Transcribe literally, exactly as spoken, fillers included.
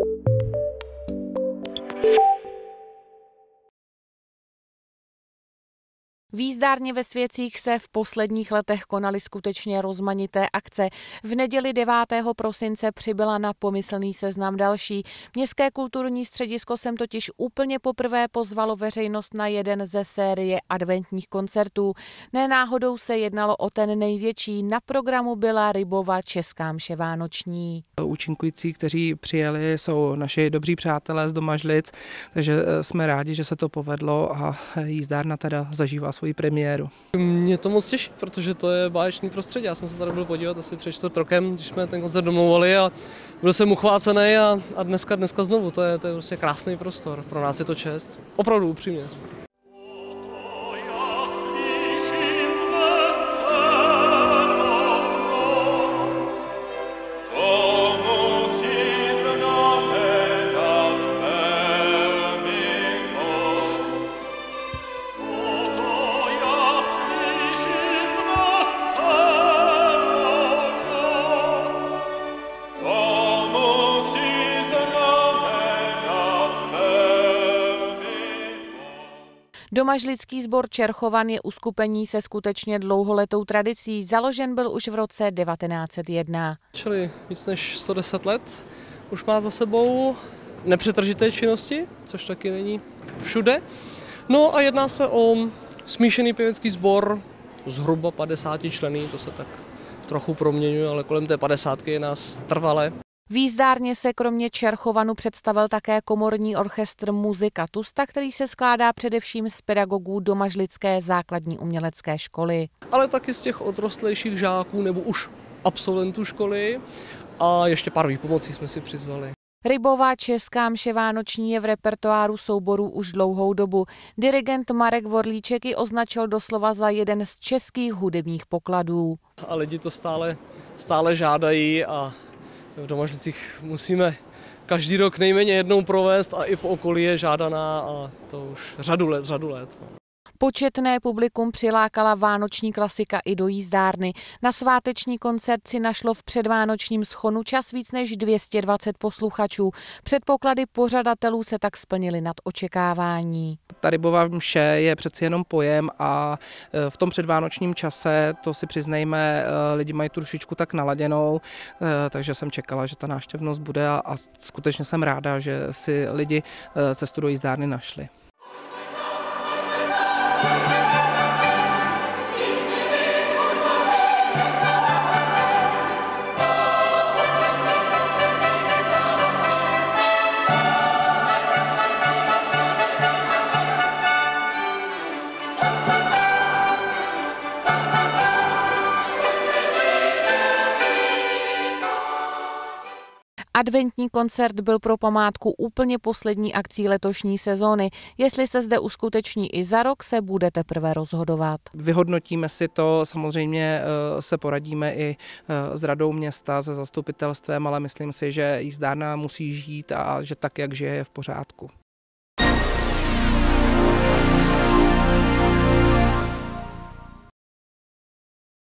V jízdárně ve Svěcích se v posledních letech konaly skutečně rozmanité akce. V neděli devátého prosince přibyla na pomyslný seznam další. Městské kulturní středisko sem totiž úplně poprvé pozvalo veřejnost na jeden ze série adventních koncertů. Ne náhodou se jednalo o ten největší. Na programu byla Rybova česká mše vánoční. Účinkující, kteří přijeli, jsou naši dobří přátelé z Domažlic, takže jsme rádi, že se to povedlo a jízdárna teda zažívá svoji premiéru. Mě to moc těší, protože to je báječný prostředí. Já jsem se tady byl podívat asi před čtvrt rokem, když jsme ten koncert domlouvali a byl jsem uchvácený a, a dneska, dneska znovu. To je, to je prostě krásný prostor. Pro nás je to čest. Opravdu upřímně. Domažlický sbor Čerchovan je uskupení se skutečně dlouholetou tradicí. Založen byl už v roce devatenáct set jedna. Čili víc než sto deset let už má za sebou nepřetržité činnosti, což taky není všude. No a jedná se o smíšený pěvecký sbor, zhruba padesáti členů, to se tak trochu proměňuje, ale kolem té padesátky je nás trvale. V jízdárně se kromě Čerchovanu představil také komorní orchestr Muzika Tusta, který se skládá především z pedagogů Domažlické základní umělecké školy. Ale taky z těch odrostlejších žáků nebo už absolventů školy a ještě pár výpomocí jsme si přizvali. Rybová česká mše vánoční je v repertoáru souborů už dlouhou dobu. Dirigent Marek Vorlíček ji označil doslova za jeden z českých hudebních pokladů. A lidi to stále, stále žádají a v Domažlicích musíme každý rok nejméně jednou provést a i po okolí je žádaná a to už řadu let, řadu let. Početné publikum přilákala vánoční klasika i do jízdárny. Na sváteční koncert si našlo v předvánočním schonu čas víc než dvě stě dvacet posluchačů. Předpoklady pořadatelů se tak splnily nad očekávání. Ta Rybová mše je přeci jenom pojem a v tom předvánočním čase, to si přiznejme, lidi mají trošičku tak naladěnou, takže jsem čekala, že ta návštěvnost bude a, a skutečně jsem ráda, že si lidi cestu do jízdárny našli. Adventní koncert byl pro památku úplně poslední akcí letošní sezóny. Jestli se zde uskuteční i za rok, se bude teprve rozhodovat. Vyhodnotíme si to, samozřejmě se poradíme i s radou města, se zastupitelstvem, ale myslím si, že jízdárna musí žít a že tak, jak žije, je v pořádku.